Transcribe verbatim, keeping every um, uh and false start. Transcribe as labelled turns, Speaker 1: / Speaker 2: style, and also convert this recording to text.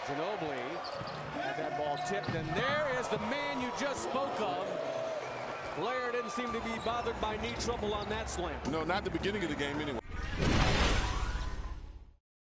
Speaker 1: Ginobili had that ball tipped, and there is the man you just spoke of. Blair didn't seem to be bothered by knee trouble on that slam.
Speaker 2: No, not the beginning of the game anyway.